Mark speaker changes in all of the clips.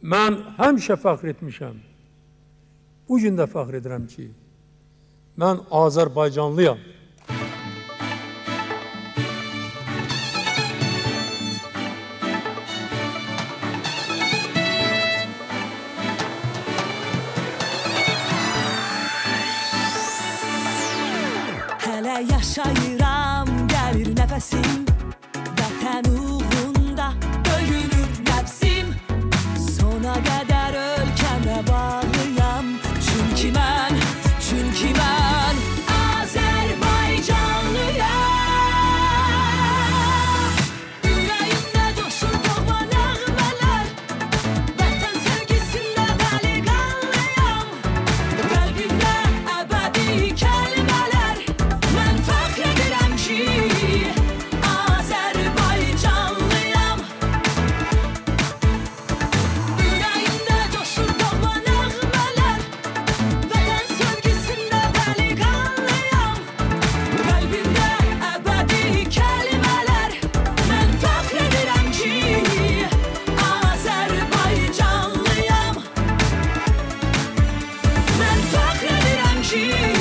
Speaker 1: mən həmişə fəxr etmişəm. Bugün də fəxr edirəm ki, mən Azərbaycanlıyam.
Speaker 2: Hələ yaşayıram, gəlir nəfəsim, vətən uğrunda döyünür nəfsim. Sona qədər ölkəmə bağlıyam, çünki mən Azərbaycanlıyam. Ürəyimdə coşur doğma nəğmələr, vətən sevgisində dəliqanlıyam. Qəlbimdə əbədi kəlmələr, mən fəxr edirəm ki, Azərbaycanlıyam. Ürəyimdə coşur doğma nəğmələr, vətən sevgisində dəliqanlıyam. Qəlbimdə əbədi kəlmələr, mən fəxr edirəm ki, Azərbaycanlıyam. Mən fəxr edirəm ki,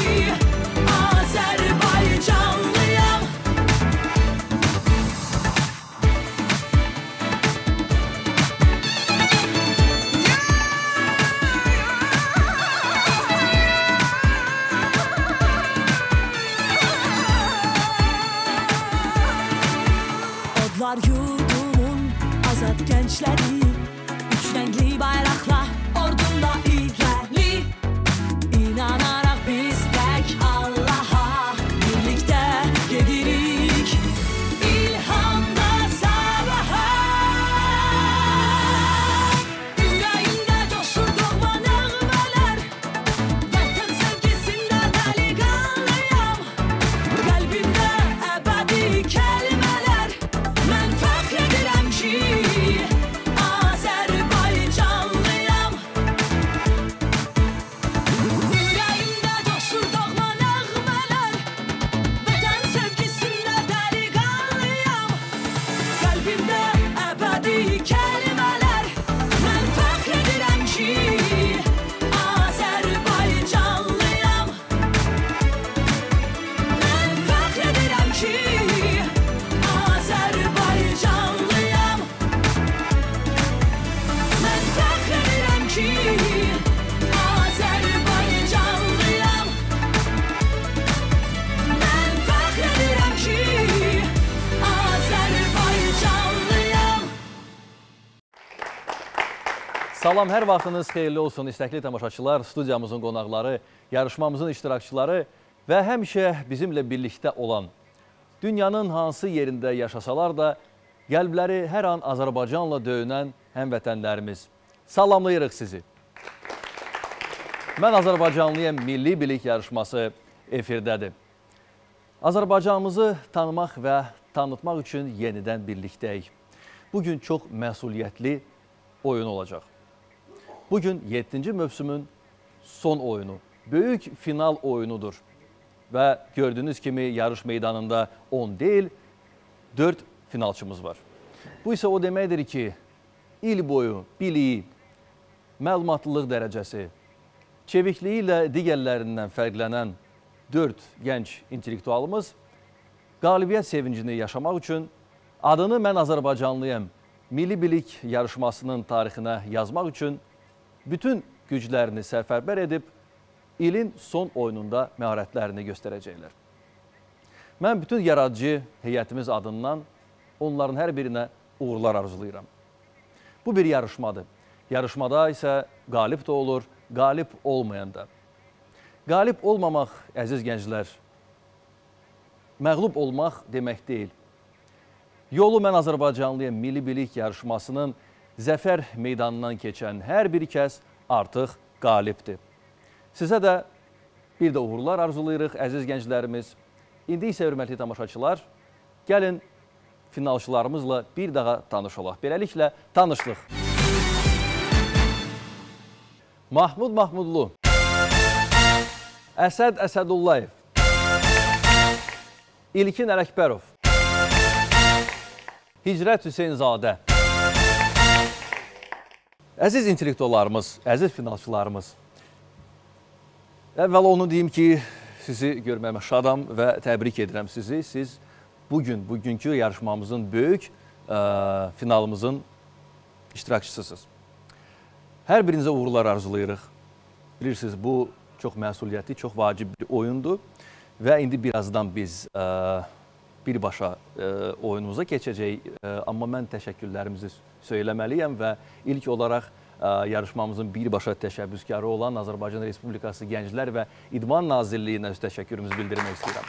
Speaker 2: Azərbaycanlıyam. Odlar yurdumun azad gəncləri, üç rəngli bayraqla ordumda irəli. İnanaraq biz tək Allaha birlikdə gedirik, ilhamda sabaha. Ürəyimdə coşur doğma nəğmələr, vətən sevgisində dəliqanlıyam. Qəlbimdə əbədi kəlmələr, mən fəxr edirəm ki, Azərbaycanlıyam. Ürəyimdə coşur doğma nəğmələr, vətən sevgisində dəliqanlıyam. Qəlbimdə əbədi kəlmələr, mən fəxr edirəm ki, Azərbaycanlıyam. Mən fəxr edirəm ki, Azərbaycanlıyam. Mən fəxr edirəm ki, Azərbaycanlıyam. Mən fəxr edirəm ki, Azərbaycanlıyam.
Speaker 3: Salam, hər vaxtınız xeyirli olsun istəkli tamaşaçılar, studiyamızın qonaqları, yarışmamızın iştirakçıları və həmişə bizimlə birlikdə olan, dünyanın hansı yerində yaşasalar da qəlbləri hər an Azərbaycanla döyünən həmvətənlərimiz. Salamlayırıq sizi. Mən Azərbaycanlıyam Milli Bilik yarışması efirdədir. Azərbaycanımızı tanımaq və tanıtmaq üçün yenidən birlikdəyik. Bugün çox məsuliyyətli oyun olacaq. Bugün 7-ci mövsümün son oyunu, böyük final oyunudur. Və gördüyünüz kimi yarış meydanında 10 deyil, 4 finalçımız var. Bu isə o deməkdir ki, il boyu biliyi, məlumatlılıq dərəcəsi, çevikliyi ilə digərlərindən fərqlənən 4 gənc intellektualımız qalibiyyət sevincini yaşamaq üçün adını Mən Azərbaycanlıyam Milli Bilik yarışmasının tarixinə yazmaq üçün bütün güclərini sərfərbər edib ilin son oyununda məharətlərini göstərəcəklər. Mən bütün yaradıcı heyətimiz adından onların hər birinə uğurlar arzulayıram. Bu bir yarışmadır. Yarışmada isə qalib də olur, qalib olmayan da. Qalib olmamaq, əziz gənclər, məğlub olmaq demək deyil. Yolu Mən Azərbaycanlıyam Milli Bilik yarışmasının zəfər meydanından keçən hər bir kəs artıq qalibdir. Sizə də bir də uğurlar arzulayırıq, əziz gənclərimiz. İndi isə hörmətli tamaşaçılar, gəlin finalçılarımızla bir daha tanışalaq. Beləliklə, tanışlıq. Mahmud Mahmudlu, Əsəd Əsədullayev, İlkin Ələkbərov, Hicrət Hüseynzadə, Əziz intellektuallarımız, əziz finalçılarımız, əvvəl onu deyim ki, sizi görməyimə şadam və təbrik edirəm sizi. Siz bugünkü yarışmamızın böyük finalımızın iştirakçısısınız. Hər birinizə uğurlar arzulayırıq. Bilirsiniz, bu çox məsuliyyətli, çox vacib bir oyundur və indi birazdan biz birbaşa oyunumuza keçəcəyik. Amma mən təşəkkürlərimizi söyləməliyəm və ilk olaraq yarışmamızın birbaşa təşəbbüskarı olan Azərbaycan Respublikası Gənclər və İdman Nazirliyinə öz təşəkkürümüzü bildirmək istəyirəm.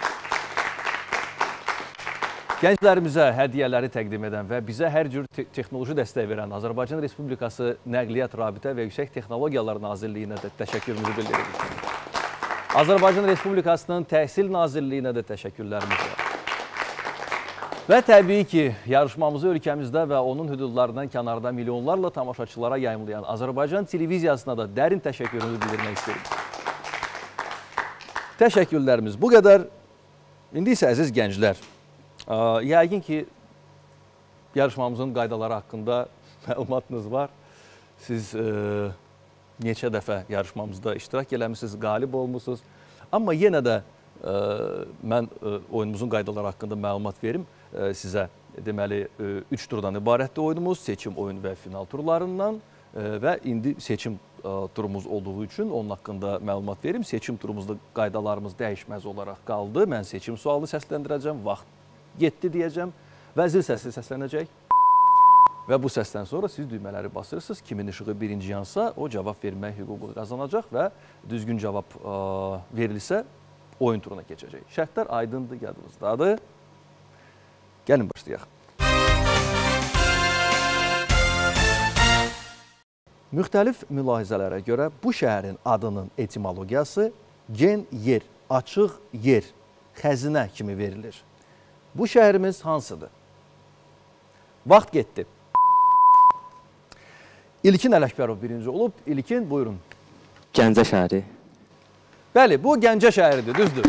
Speaker 3: Gənclərimizə hədiyyələri təqdim edən və bizə hər cür texnoloji dəstək verən Azərbaycan Respublikası Nəqliyyat, Rabitə və Yüksək Texnologiyalar Nazirliyinə də təşəkkürümüzü bildiririk. Azərbaycan Respublikasının Təhsil Nazirliyinə də təşəkkürlərimiz var. Və təbii ki, yarışmamızı ölkəmizdə və onun hüdudlarından kənarda milyonlarla tamaşaçılara yayımlayan Azərbaycan televiziyasına da dərin təşəkkürümüzü bildirmək istəyirik. Təşəkkürlərimiz bu qədər. İndi isə əziz gənclər, yəqin ki, yarışmamızın qaydaları haqqında məlumatınız var. Siz neçə dəfə yarışmamızda iştirak eləmişsiniz, qalib olmuşsunuz. Amma yenə də mən oyunumuzun qaydaları haqqında məlumat verim sizə. Deməli, 3 turdan ibarətdir oyunumuz, seçim, oyun və final turlarından və indi seçim turumuz olduğu üçün onun haqqında məlumat verim. Seçim turumuzda qaydalarımız dəyişməz olaraq qaldı. Mən seçim sualı səsləndirəcəm, vaxt getdi deyəcəm və zil səsi səslənəcək. Və bu səsdən sonra siz düymələri basırsınız. Kimin işığı birinci yansa o cavab vermək hüququ qazanacaq və düzgün cavab verilsə oyun turuna keçəcək. Şərtlər aydındır, yadınızdadır. Gəlin başlayaq. Müxtəlif mülahizələrə görə bu şəhərin adının etimologiyası gen yer, açıq yer, xəzinə kimi verilir. Bu şəhərimiz hansıdır? Vaxt getdi. İlkin Ələkbərov birinci olub. İlkin, buyurun.
Speaker 4: Gəncə şəhəri.
Speaker 3: Bəli, bu Gəncə şəhəridir, düzdür.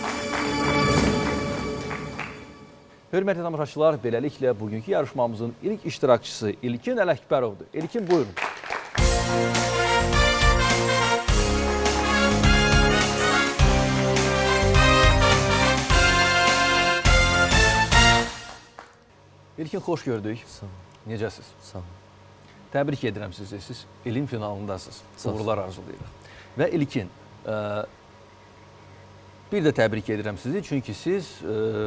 Speaker 3: Hörmətli tamaşaçılar, beləliklə bugünkü yarışmamızın ilk iştirakçısı İlkin Ələkbərovdur. İlkin, buyurun. İlkin, xoş gördük.
Speaker 4: Sağ olun.
Speaker 3: Necəsiz?
Speaker 4: Sağ olun.
Speaker 3: Təbrik edirəm sizi. Siz ilin finalındasınız. Uğurlar arzulayırıq. Və İlkin, bir də təbrik edirəm sizi. Çünki siz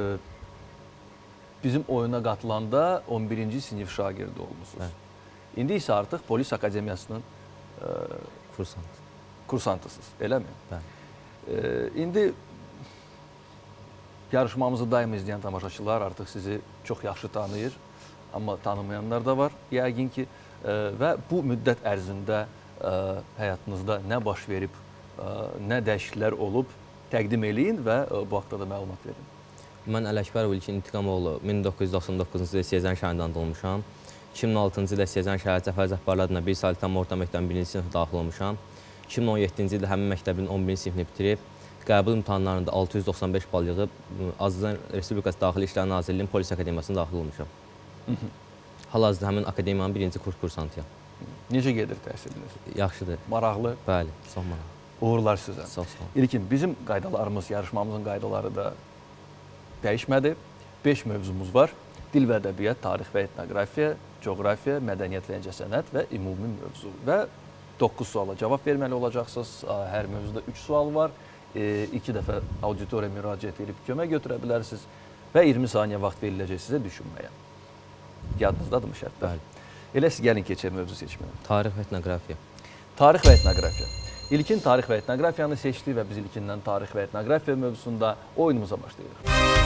Speaker 3: bizim oyuna qatılanda 11-ci sinif şagirdi olmuşsunuz. İndi isə artıq Polis Akademiyasının kursantısınız, eləmi?
Speaker 4: Bəli.
Speaker 3: İndi yarışmamızı daim izləyən tamaşaçılar artıq sizi çox yaxşı tanıyır. Amma tanımayanlar da var, yəqin ki. Və bu müddət ərzində həyatınızda nə baş verib, nə dəyişikliklər olub, təqdim eləyin və bu haqda da məlumat verin.
Speaker 4: Mən Ələkbərov İlkin İntiqamoğlu 1999-cu ildə Siyəzən şəhərindən doğmuşam. 2006-cı ildə Siyəzən şəhəri Cəfər Cəfbarlı adına bir saylı tam orta məktəbin 1-ci sinifə daxil olmuşam. 2017-ci ildə həmin məktəbin 11-ci sinifini bitirib, qəbul imtahanlarında 695 bal yığıb, Azərbaycan Respublikası Daxili İşlər Nazirliyinin Polis Akademiyasına daxil olmuşam. Hal-hazırda həmin akademiyanın 1-ci kurs kursantıyam.
Speaker 3: Necə gedir təhsiliniz?
Speaker 4: Yaxşıdır.
Speaker 3: Maraqlı?
Speaker 4: Bəli, çox maraqlı.
Speaker 3: Uğurlar sizə.
Speaker 4: Sağ olun.
Speaker 3: İlkin, bizim qaydalarımız, yarışmamızın qaydaları da dəyişmədi. 5 mövzumuz var. Dil və ədəbiyyat, tarix və etnografiya, coğrafiya, mədəniyyət və incəsənət və ümumi mövzu. Və 9 suala cavab verməli olacaqsınız. Hər mövzuda 3 sual var. 2 dəfə auditoriya müraciət edib kömək götürə bilərsiniz və 20 saniyə vaxt veriləcək sizə düşünməyə. Yadınızdadır mı şərtlər?
Speaker 4: Bəli.
Speaker 3: Elə siz gəlin keçək mövzu seçməyə.
Speaker 4: Tarix və etnografiya.
Speaker 3: Tarix və etnografiya. İlkin tarix və etnografiyanı seçdi və biz ilkindən tarix və etnografiya mövzusunda oyunumuza başlayırıq.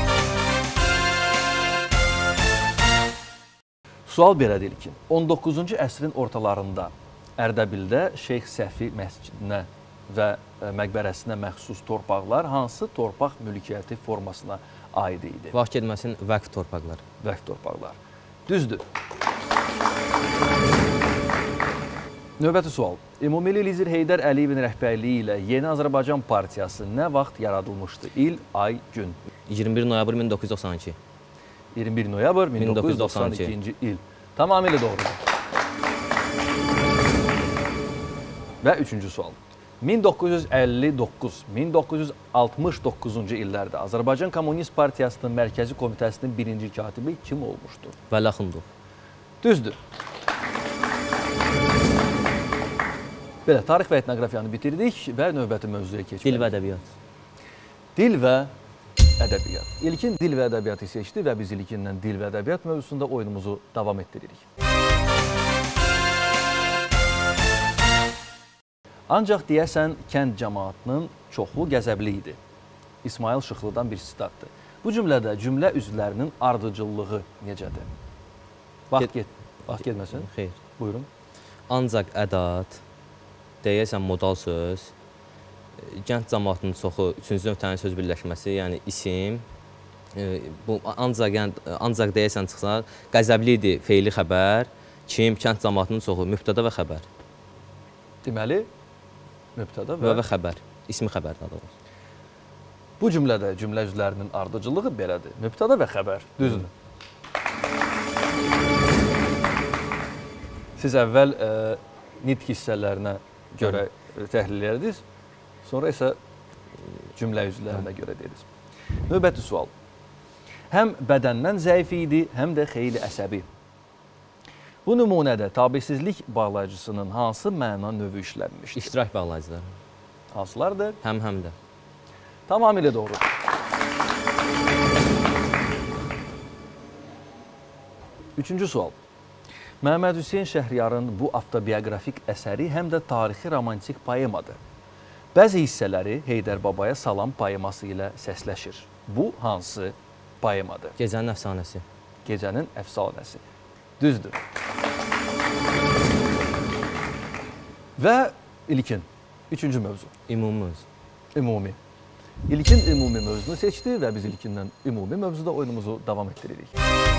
Speaker 3: Sual belədir İlkin. 19-cu əsrin ortalarında Ərdəbildə Şeyx Səfi məscidinə və məqbərəsinə məxsus torpaqlar hansı torpaq mülkiyyəti formasına aid idi?
Speaker 4: Vaxt getməsin vəqf torpaqları.
Speaker 3: Vəqf torpaqlar. Düzdür. Növbəti sual. Ümummilli lider Heydər Əliyevin rəhbərliyi ilə Yeni Azərbaycan Partiyası nə vaxt yaradılmışdı? İl, ay, gün.
Speaker 4: 21 noyabr 1992.
Speaker 3: 21 noyabr 1992-ci il. Tamamilə doğrudur. Və üçüncü sual. 1959-1969-cu illərdə Azərbaycan Kommunist Partiyasının Mərkəzi Komitəsinin birinci katibi kim olmuşdur?
Speaker 4: Vəli Axundov.
Speaker 3: Düzdür. Belə, tarix və etnografiyanı bitirdik və növbəti mövzuya keçdik.
Speaker 4: Dil və ədəbiyyat.
Speaker 3: Dil və ədəbiyyat. İlkin dil və ədəbiyyatı seçdi və biz ilkindən dil və ədəbiyyat mövzusunda oyunumuzu davam etdiririk. Ancaq deyəsən, kənd cəmaatının çoxu qəzəbli idi. İsmail Şıxlıdan bir sitatdır. Bu cümlədə cümlə üzvlərinin ardıcıllığı necədir? Vaxt getməsin.
Speaker 4: Xeyr.
Speaker 3: Buyurun.
Speaker 4: Ancaq ədat, deyəsən modal söz, kənd cəmaatının çoxu, üçüncü nöqtənin söz birləşməsi, yəni isim, bu ancaq deyəsən çıxsa, qəzəbli idi feili xəbər, kim, kənd cəmaatının çoxu, mübtəda və xəbər.
Speaker 3: Deməli, mübtəda
Speaker 4: və xəbər, ismi xəbər daha doğrusu.
Speaker 3: Bu cümlədə cümlə üzvlərinin ardıcılığı belədir. Mübtəda və xəbər, düzdür. Siz əvvəl nitq hissələrinə görə təhlil ediniz, sonra isə cümlə üzvlərinə görə dediniz. Növbəti sual. Həm bədəndən zəif idi, həm də xeyli əsəbi. Bu nümunədə tabesizlik bağlayıcısının hansı məna növü işlənmişdir?
Speaker 4: İştirak bağlayıcıları.
Speaker 3: Hansılardır?
Speaker 4: Həm də.
Speaker 3: Tamamilə doğru. Üçüncü sual. Məhəmməd Hüseyn Şəhriyarın bu avtobioqrafik əsəri həm də tarixi romantik poemadır. Bəzi hissələri Heydər Babaya Salam poeması ilə səsləşir. Bu hansı poemadır?
Speaker 4: Gecənin əfsanəsi.
Speaker 3: Gecənin əfsanəsi. Düzdür. Və ilkin, üçüncü mövzu.
Speaker 4: Ümumi mövzu.
Speaker 3: Ümumi. İlkin ümumi mövzunu seçdi və biz ilkindən ümumi mövzuda oyunumuzu davam etdiririk.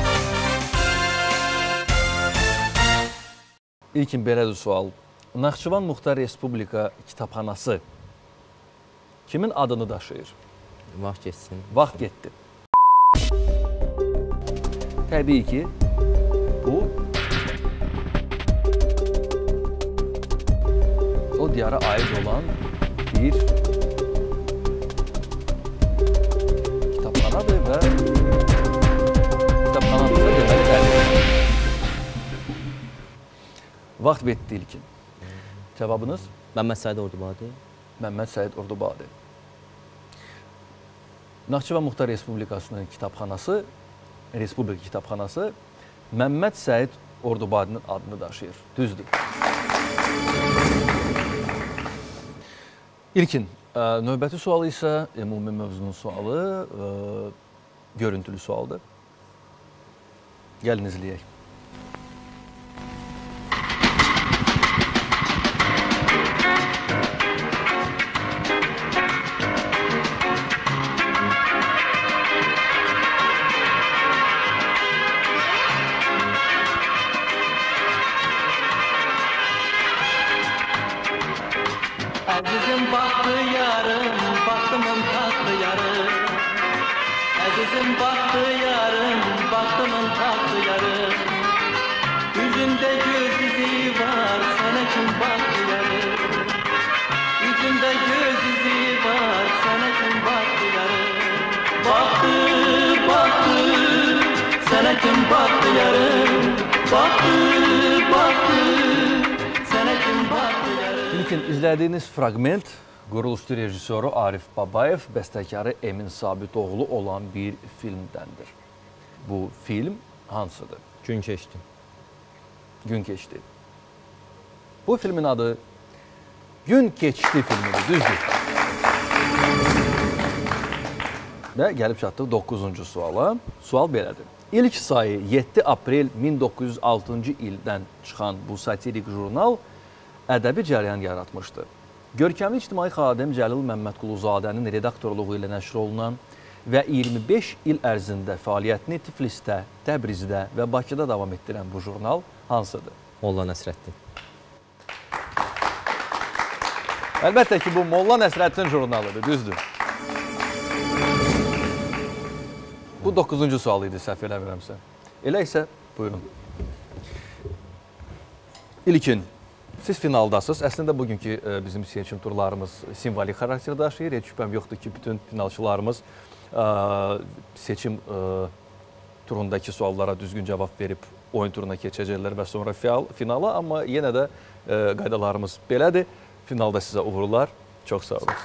Speaker 3: İlkin belədir sual. Naxçıvan Muxtar Respublika Kitabxanası kimin adını daşıyır?
Speaker 4: Vaxt geçsin.
Speaker 3: Vaxt getdi. Təbii ki, bu o diyara aid olan bir kitabxanadır və kitabxanadırsa deməli təbii. Vaxt bitdi ilkin. Cavabınız?
Speaker 4: Məmməd Səid Ordubadi.
Speaker 3: Məmməd Səid Ordubadi. Naxçıvan Muxtar Respublikasının kitabxanası, Respublika kitabxanası Məmməd Səid Ordubadinin adını daşıyır. Düzdür. İlkin, növbəti sualı isə ümumi mövzunun sualı, görüntülü sualdır. Gəlin izləyək.
Speaker 5: Əzizim baxdı yarım, baxtımın tatlı yarım. Əzizim baxdı yarım, baxtımın tatlı yarım. Yüzündə göz izi var, sənə kim baxdı yarım. Yüzündə göz izi var, sənə kim baxdı yarım. Baxdı, baxdı, sənə kim baxdı yarım. Baxdı, baxdı, sənə kim baxdı yarım.
Speaker 3: İlkin, izlədiyiniz fraqment quruluşçu rejissoru Arif Babayev, bəstəkarı Emin Sabitoğlu olan bir filmdəndir. Bu film hansıdır?
Speaker 4: Gün keçdi.
Speaker 3: Gün keçdi. Bu filmin adı Gün keçdi filmidir, düzdür. Və gəlib çatdıq 9-cu suala. Sual belədir. İlk sayı 7 aprel 1906-cı ildən çıxan bu satirik jurnal ədəbi cərəyan yaratmışdı. Görkəmli ictimai xadim Cəlil Məmmədquluzadənin redaktorluğu ilə nəşr olunan və 25 il ərzində fəaliyyətini Tiflisdə, Təbrizdə və Bakıda davam etdirən bu jurnal hansıdır?
Speaker 4: Molla Nəsrəddin.
Speaker 3: Əlbəttə ki, bu Molla Nəsrəddin jurnalıdır, düzdür. Bu 9-cu sual idi, səhv eləmirəmsə. Elə isə, buyurun. İlkin, Siz finaldasınız. Əslində bugünkü bizim seçim turlarımız simvolik xarakter daşıyır. Heç şübhəm yoxdur ki, bütün finalçılarımız seçim turundakı suallara düzgün cavab verib oyun turuna keçəcəklər və sonra finala. Amma yenə də qaydalarımız belədir. Finalda sizə uğurlar. Çox sağ olun.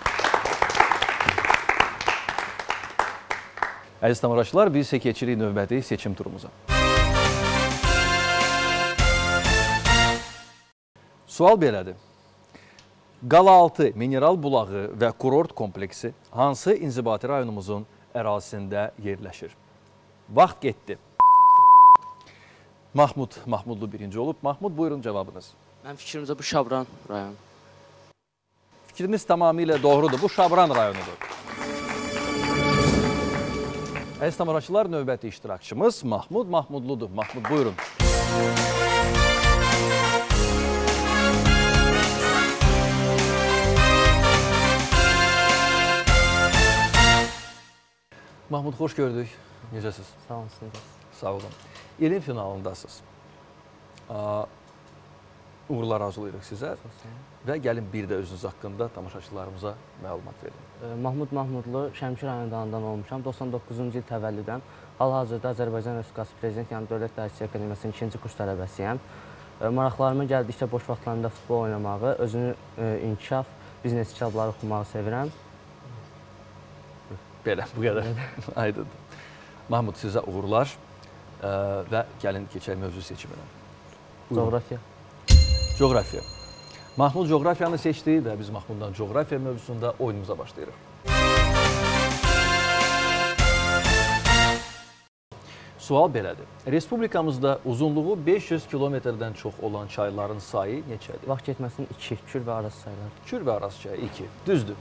Speaker 3: Əziz tamaşaçılar, biz isə keçirik növbəti seçim turumuza. Sual belədir. Qalaltı mineral bulağı və kurort kompleksi hansı inzibati rayonumuzun ərazisində yerləşir? Vaxt getdi. Mahmud Mahmudlu birinci olub. Mahmud, buyurun cavabınız.
Speaker 6: Mənim fikrimcə bu Şabran rayonu.
Speaker 3: Fikriniz tamamilə doğrudur. Bu Şabran rayonudur. Əziz tamaşaçılar, növbəti iştirakçımız Mahmud Mahmudludur. Mahmud, buyurun. Mahmud, xoş gördük. Necəsiz?
Speaker 6: Sağ olun.
Speaker 3: Sağ olun. İlin finalındasınız. Uğurlar arzulayırıq sizə və gəlin bir də özünüz haqqında tamaşaçılarımıza məlumat verin.
Speaker 6: Mahmud Mahmudlu, Şəmkir rayonundan olmuşam. 99-cu il təvəllüdən. Hal-hazırda Azərbaycan Respublikası Prezident yanı Dövlət Dərsi Akademiyasının 2-ci kurs tələbəsiyəm. Maraqlarıma gəldikcə boş vaxtlarımda futbol oynamağı, özünü inkişaf, biznes kitabları oxumağı sevirəm.
Speaker 3: Belə, bu qədər. Aydındır. Mahmud, sizə uğurlar və gəlin keçək mövzu seçiminə.
Speaker 6: Coğrafiya.
Speaker 3: Coğrafiya. Mahmud coğrafiyanı seçdi və biz Mahmuddan coğrafiya mövzusunda oyunumuza başlayırıq. Sual belədir. Respublikamızda uzunluğu 500 kilometrdən çox olan çayların sayı neçədir?
Speaker 6: Vaxt getməsinin 2, Kür və Araz sayılar.
Speaker 3: Kür və Araz çayı 2. Düzdür.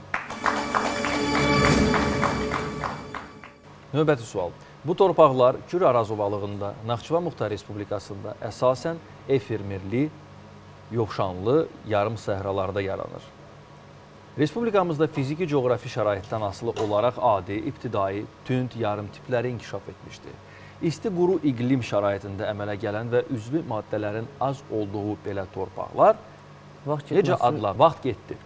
Speaker 3: Növbəti sual. Bu torpaqlar Kür-Araz ovalığında, Naxçıvan Muxtar Respublikasında əsasən efirmirli, yoxşanlı, yarım səhralarda yaranır. Respublikamızda fiziki coğrafi şəraitdən asılı olaraq adi, ibtidai, tünd, yarım tipləri inkişaf etmişdir. İsti quru iqlim şəraitində əmələ gələn və üzvü maddələrin az olduğu belə torpaqlar necə adlar? Vaxt getdi.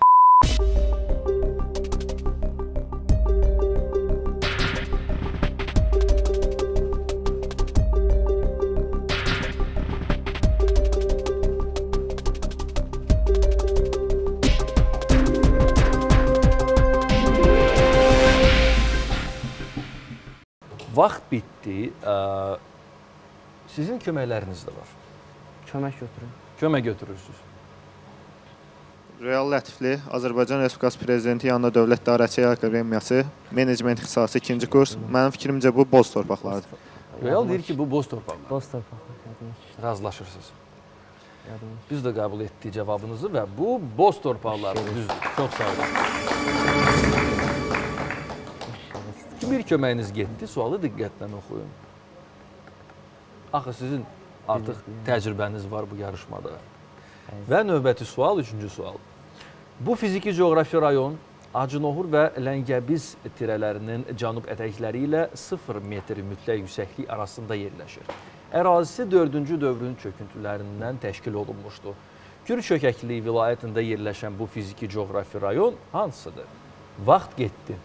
Speaker 3: Vaxt bitdi. Sizin köməkləriniz də var.
Speaker 6: Kömək götürün.
Speaker 3: Kömək götürürsünüz.
Speaker 7: Real Lətifli, Azərbaycan Respublikası Prezidenti yanında Dövlət Dərəcə Akademiyası, Menecment ixtisası 2-ci kurs. Mənim fikrimcə bu boz torpaqlardır.
Speaker 3: Real deyir ki, bu boz torpaqlar.
Speaker 6: Boz torpaqlar.
Speaker 3: Razılaşırsınız. Biz də qəbul etdik cavabınızı və bu boz torpaqlardır. Düzdür. Çox sağ olun. Bir köməyiniz getdi, sualı diqqətlə oxuyun. Axı sizin artıq təcrübəniz var bu yarışmada. Və növbəti sual, 3-cü sual. Bu fiziki coğrafi rayon Acınoğur və Ləngəbiz tirələrinin cənub ətəkləri ilə 0 metr mütləq yüksəklik arasında yerləşir. Ərazisi 4-cü dövrün çöküntülərindən təşkil olunmuşdur. Kür çökəkliyi vilayətində yerləşən bu fiziki coğrafi rayon hansıdır? Vaxt getdi.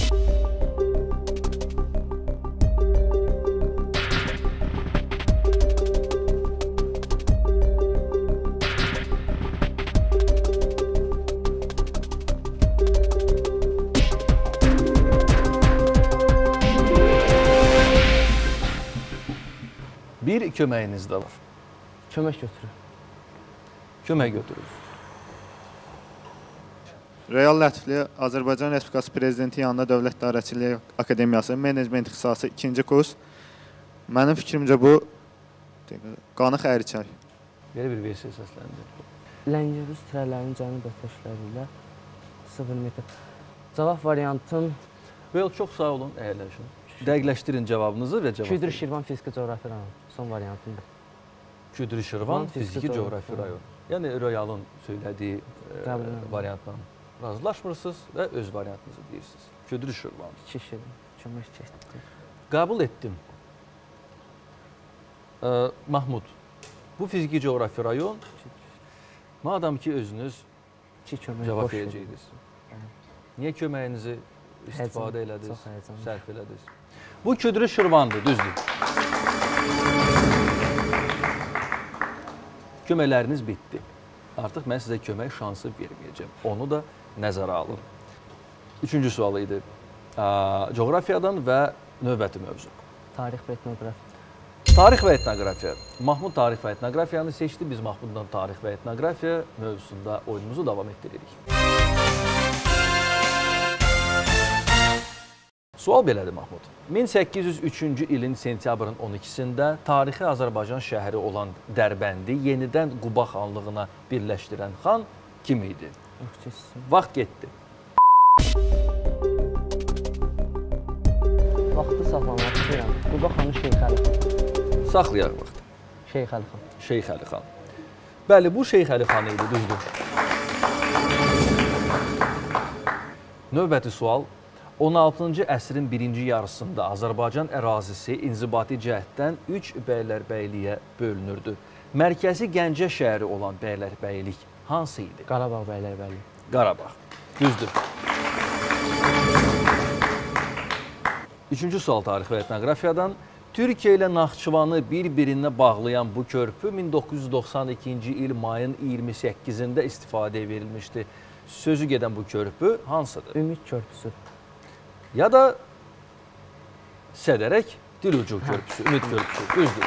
Speaker 3: Bir köməyiniz də var.
Speaker 6: Kömək götürün.
Speaker 3: Kömək götürür.
Speaker 7: Real Lətifli, Azərbaycan Respublikası Prezidenti yanında Dövlət Dərəcə Akademiyası, Menecment ixtisası 2-ci kurs. Mənim fikrimcə bu Qanı Xəriçay.
Speaker 3: Belə bir versiya səsləndi.
Speaker 6: Ləngəbiz tirələrinin cənub ətəkləri ilə 0 metr. Cavab variantım...
Speaker 3: Well, çox sağ olun, əyərləşin. Dəqiqləşdirin cavabınızı və cavab.
Speaker 6: Küdrü Şirvan fiziki coğrafi rayon. Son variantımdır.
Speaker 3: Küdrü Şirvan fiziki coğrafi rayon. Yəni, Royalın söylədiyi variantla razılaşmırsınız və öz variantınızı deyirsiniz. Küdrü Şirvan.
Speaker 6: Kömək keçdi.
Speaker 3: Qəbul etdim. Mahmud, bu fiziki coğrafi rayon Madam ki özünüz
Speaker 6: İki kömək
Speaker 3: cavab
Speaker 6: boş verin.
Speaker 3: verəcəydiniz. Niyə köməyinizi istifadə
Speaker 6: Həyəcan,
Speaker 3: elədiniz,
Speaker 6: çox həyəcanlı.
Speaker 3: sərf elədiniz? Bu Küdrü Şirvandır, düzdür. Köməkləriniz bitdi. Artıq mən sizə kömək şansı verməyəcəm. Onu da nəzərə alın. Üçüncü sual idi. Coğrafiyadan və növbəti mövzu.
Speaker 6: Tarix və etnoqrafiya.
Speaker 3: Tarix və etnoqrafiya. Mahmud tarix və etnoqrafiyanı seçdi. Biz Mahmuddan tarix və etnoqrafiya mövzusunda oyunumuzu davam etdiririk. Sual belədir Mahmud. 1803-cü ilin sentyabrın 12-sində tarixi Azərbaycan şəhəri olan Dərbəndi yenidən Quba xanlığına birləşdirən xan kim idi? Vaxt getdi.
Speaker 6: Vaxtı saxlamaq istəyirəm. Quba xanı Şeyx Əli xan.
Speaker 3: Saxlayaq vaxt.
Speaker 6: Şeyx Əli xan.
Speaker 3: Şeyx Əli xan. Bəli, bu Şeyx Əli xan idi, düzdür. Növbəti sual. 16-cı əsrin birinci yarısında Azərbaycan ərazisi inzibati cəhətdən 3 bəylərbəyliyə bölünürdü. Mərkəzi Gəncə şəhəri olan bəylərbəylik hansı idi?
Speaker 6: Qarabağ bəylərbəyliyi.
Speaker 3: Qarabağ. Düzdür. Üçüncü sual tarix və etnoqrafiyadan. Türkiyə ilə Naxçıvanı bir-birinə bağlayan bu körpü 1992-ci il mayın 28-də istifadəyə verilmişdi. Sözü gedən bu körpü hansıdır?
Speaker 6: Ümid körpüsü.
Speaker 3: Ya da Sədərək Dilucu körpüsü, Ümid körpüsü, düzdür.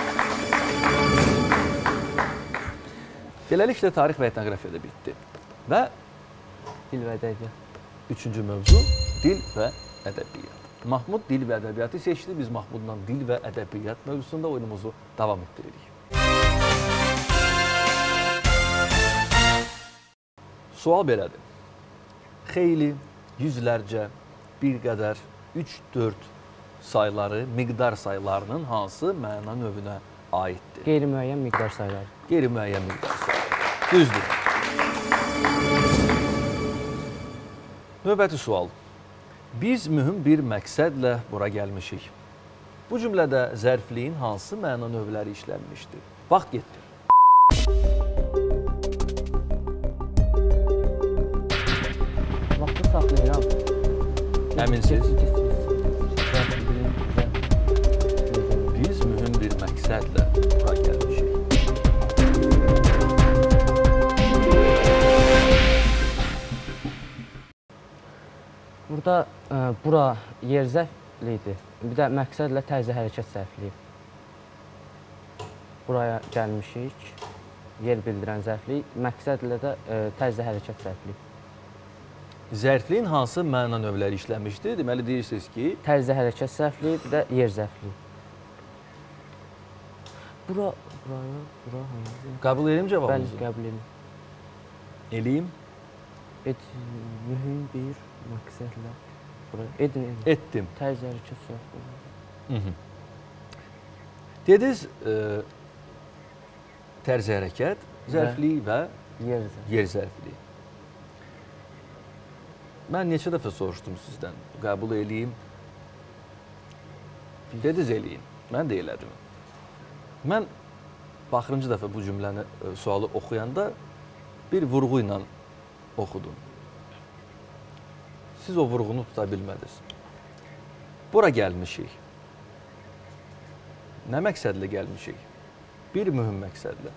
Speaker 3: Beləliklə tarix və etnoqrafiya da bitdi. Və
Speaker 6: Dil və ədəbiyyat.
Speaker 3: üçüncü mövzu dil və ədəbiyyat. Mahmud dil və ədəbiyyatı seçdi. Biz Mahmudla dil və ədəbiyyat mövzusunda oyunumuzu davam etdiririk. Sual belədir. Xeyli, yüzlərcə, bir qədər, 3-4 sayları, miqdar saylarının hansı məna növünə aiddir?
Speaker 6: Qeyri-müəyyən miqdar sayları.
Speaker 3: Qeyri-müəyyən miqdar sayları. Düzdür. Növbəti sual. Biz mühüm bir məqsədlə bura gəlmişik. Bu cümlədə zərfliyin hansı məna növləri işlənmişdir? Vaxt getdi.
Speaker 6: Vaxtı saxlayıram.
Speaker 3: Əminsiz? Biz mühüm bir məqsədlə bura gəlmişik.
Speaker 6: Burada bura yer zərfli idi. Bir də məqsədlə təzə hərəkət zərfliyib. Buraya gəlmişik. Yer bildirən zərfli. Məqsədlə də təzə hərəkət zərfliyib.
Speaker 3: Zərfliyin hansı məna növləri işlənmişdir? Deməli deyirsiniz ki,
Speaker 6: Təzə hərəkət zərfli, bir də yer zərfli. Bura hansı?
Speaker 3: qəbul edeyim
Speaker 6: Bəli,
Speaker 3: cavabınızı.
Speaker 6: qəbul edin.
Speaker 3: Eləyim.
Speaker 6: Mühüm bir məqsədlə bura. Edin.
Speaker 3: Etdim.
Speaker 6: Təzə hərəkət zərfli.
Speaker 3: Dediniz, tərzi hərəkət, zərflik və
Speaker 6: Yer zərfli.
Speaker 3: yer zərfliyi. Mən neçə dəfə soruşdum sizdən, qəbul eləyim. Dediniz eləyin, mən də elədim. Mən baxırıncı dəfə bu cümləni, sualı oxuyanda bir vurğu ilə oxudum. Siz o vurğunu tuta bilmədiniz. Bura gəlmişik. Nə məqsədlə gəlmişik? Bir mühüm məqsədlə.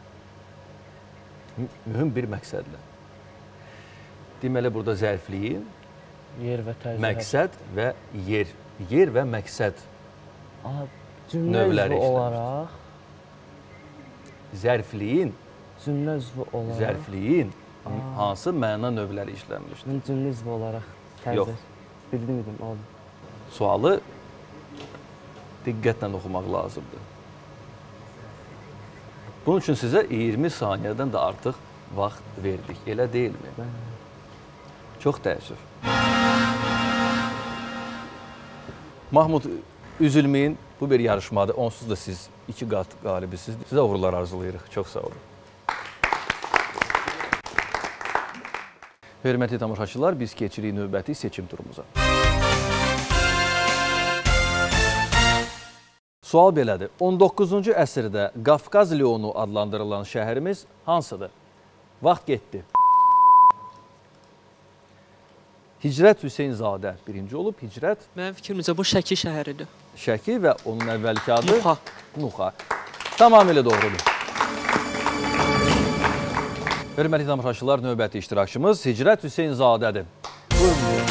Speaker 3: Mühüm bir məqsədlə. Deməli, burada zərfliyin,
Speaker 6: Yer və təzə
Speaker 3: məqsəd və yer. Yer və məqsəd
Speaker 6: cümlə
Speaker 3: növləri
Speaker 6: üzvü
Speaker 3: işlənmişdir.
Speaker 6: olaraq,
Speaker 3: Zərfliyin,
Speaker 6: cümlə üzvü olaraq.
Speaker 3: zərfliyin hansı məna növləri işlənmişdir?
Speaker 6: Mən cümlə üzvü olaraq təzə.
Speaker 3: Yox.
Speaker 6: Bildim, oldu.
Speaker 3: Sualı diqqətlə oxumaq lazımdır. Bunun üçün sizə 20 saniyədən də artıq vaxt verdik. Elə deyilmi? Çox təəssüf. Mahmud, üzülməyin. Bu bir yarışmadır. Onsuz da siz 2 qat qalibisiniz. Sizə uğurlar arzulayırıq. Çox sağ olun. Hörmətli tamaşaçılar, biz keçirik növbəti seçim turumuza. Sual belədir. 19-cu əsrdə Qafqaz Leonu adlandırılan şəhərimiz hansıdır? Vaxt getdi. Hicrət Hüseynzadə birinci olub. Hicrət
Speaker 8: Mənim fikrimcə bu Şəki şəhəridir.
Speaker 3: Şəki və onun əvvəlki adı
Speaker 8: Nuxa.
Speaker 3: Nuxa. Tamamilə doğrudur. Hörmətli tamaşaçılar, növbəti iştirakçımız Hicrət Hüseynzadədir. Buyurun.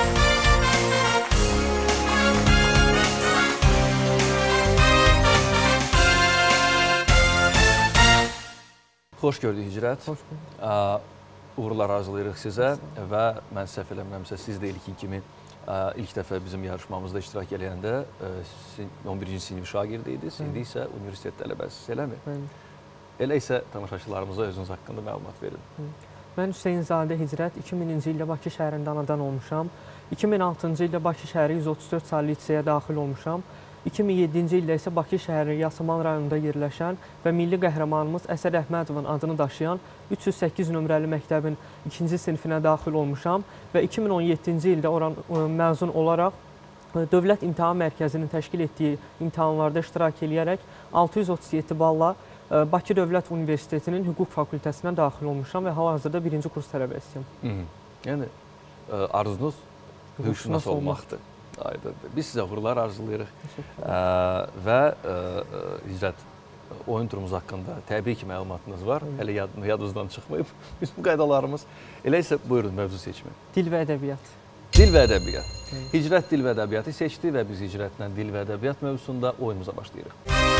Speaker 3: Xoş gördük Hicrət.
Speaker 8: Xoş gördük.
Speaker 3: Uğurlar arzulayırıq sizə və mən səhv eləmirəmsə siz də ilkin kimi ilk dəfə bizim yarışmamızda iştirak edəndə 11-ci sinif şagirdi idiniz, indi isə universitet tələbəsiz, eləmi? Elə isə tamaşaçılarımıza özünüz haqqında məlumat verin.
Speaker 8: Mən Hüseynzadə Hicrət 2000-ci ildə Bakı şəhərində anadan olmuşam. 2006-cı ildə Bakı şəhəri 134 saylı liseyə daxil olmuşam. 2007-ci ildə isə Bakı şəhəri Yasamal rayonunda yerləşən və milli qəhrəmanımız Əsəd Əhmədovun adını daşıyan 308 nömrəli məktəbin 2-ci sinifinə daxil olmuşam və 2017-ci ildə məzun olaraq Dövlət İmtahan Mərkəzinin təşkil etdiyi imtahanlarda iştirak edərək 637 balla Bakı Dövlət Universitetinin Hüquq Fakültəsinə daxil olmuşam və hal-hazırda birinci kurs tələbəsiyəm.
Speaker 3: Yəni, arzunuz hüquqşünas olmaqdır. Aydındır. Biz sizə uğurlar arzulayırıq və Hicrət, oyun turumuz haqqında təbii ki, məlumatınız var. Hələ yadınızdan çıxmayıb bizim qaydalarımız. Elə isə buyurun mövzu seçimi.
Speaker 8: Dil və ədəbiyyat.
Speaker 3: Dil və ədəbiyyat. Hicrət dil və ədəbiyyatı seçdi və biz Hicrətlə dil və ədəbiyyat mövzusunda oyunumuza başlayırıq.